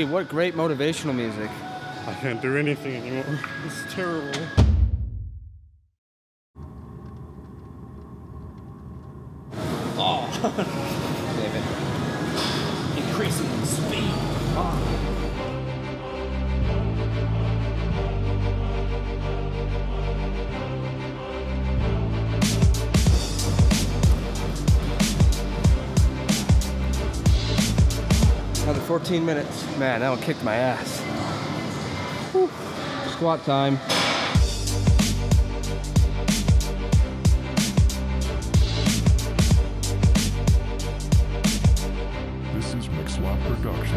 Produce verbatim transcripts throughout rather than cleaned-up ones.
Gee, what great motivational music. I can't do anything anymore. It's terrible. Oh. Damn it. Increasing in speed. Oh. Another fourteen minutes. Man, that one kicked my ass. Whew. Squat time. This is McSwap Production.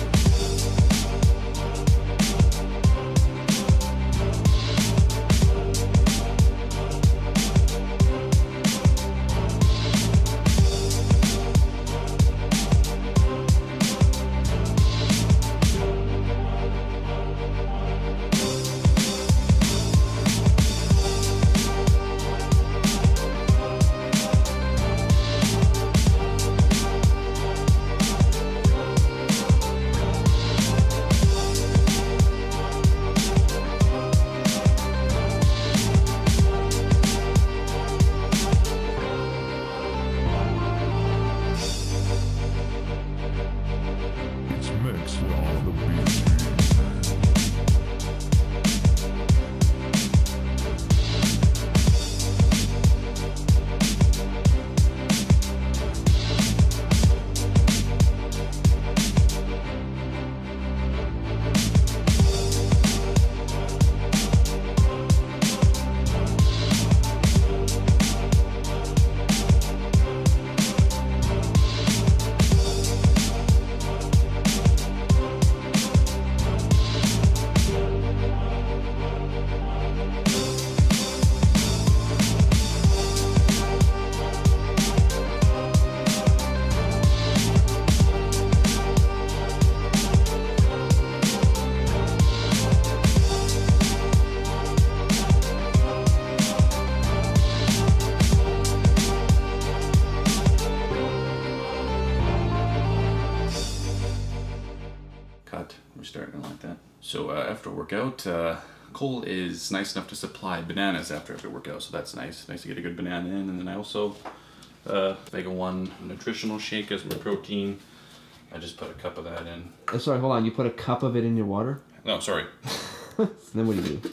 We're starting like that. So uh, after a workout, uh, Cole is nice enough to supply bananas after every workout, so that's nice. Nice to get a good banana in. And then I also uh, Vega one nutritional shake as my protein. I just put a cup of that in. Oh, sorry, hold on. You put a cup of it in your water? No, sorry. Then what do you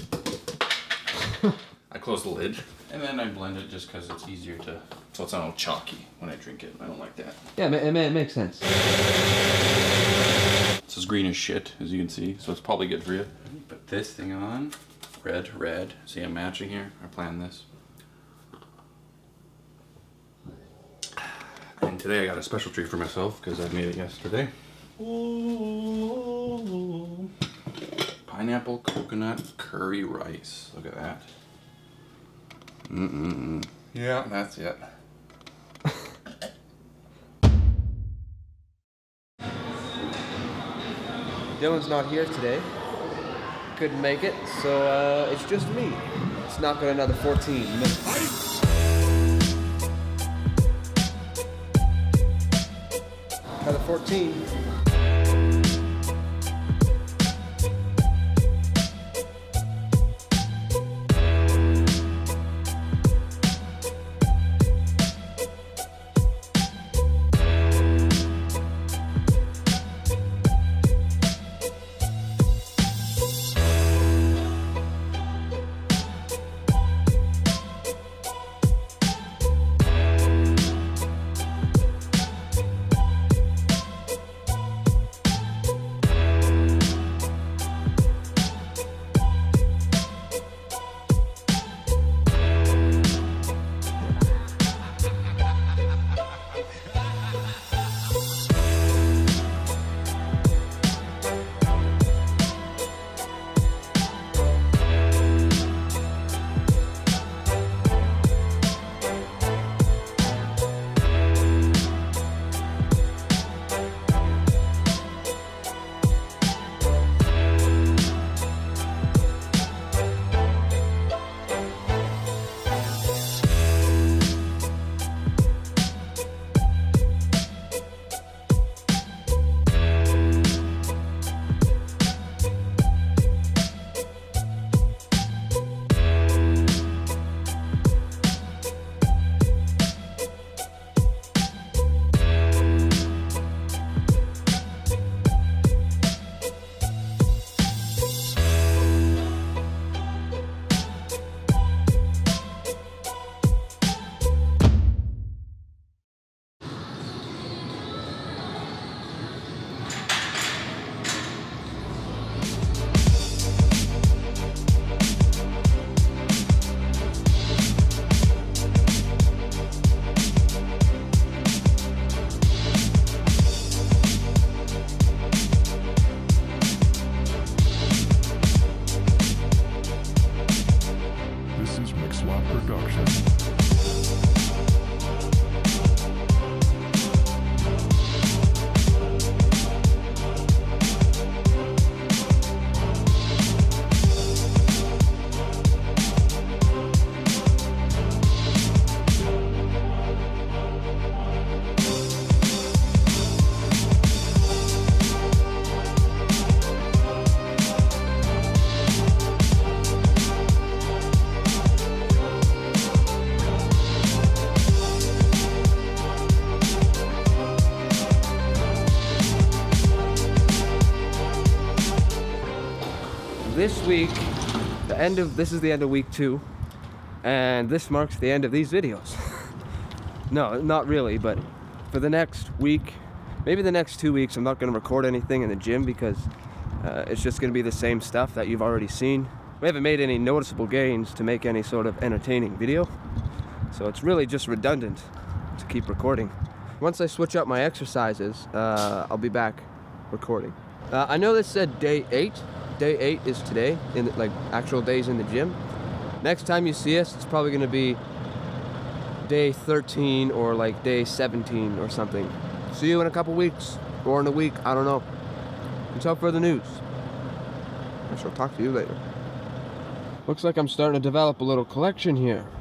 do? I close the lid and then I blend it just because it's easier to, so it's not all chalky when I drink it. I don't like that. Yeah, it, it makes sense. This is green as shit, as you can see, so it's probably good for you. Put this thing on. Red, red. See, I'm matching here. I planned this. And today I got a special treat for myself because I made it yesterday. Ooh. Pineapple coconut curry rice. Look at that. Mm-mm-mm. Yeah, that's it. Dylan's not here today. Couldn't make it, so uh, it's just me. Let's knock out another fourteen minutes. Another fourteen. this week, the end of, this is the end of week two, and this marks the end of these videos. No, not really, but for the next week, maybe the next two weeks, I'm not gonna record anything in the gym because uh, it's just gonna be the same stuff that you've already seen. We haven't made any noticeable gains to make any sort of entertaining video, so it's really just redundant to keep recording. Once I switch up my exercises, uh, I'll be back recording. Uh, I know this said day eight. Day eight is today, in the, like actual days in the gym. Next time you see us, it's probably gonna be day thirteen or like day seventeen or something. See you in a couple weeks, or in a week, I don't know. Until further news. I shall talk to you later. Looks like I'm starting to develop a little collection here.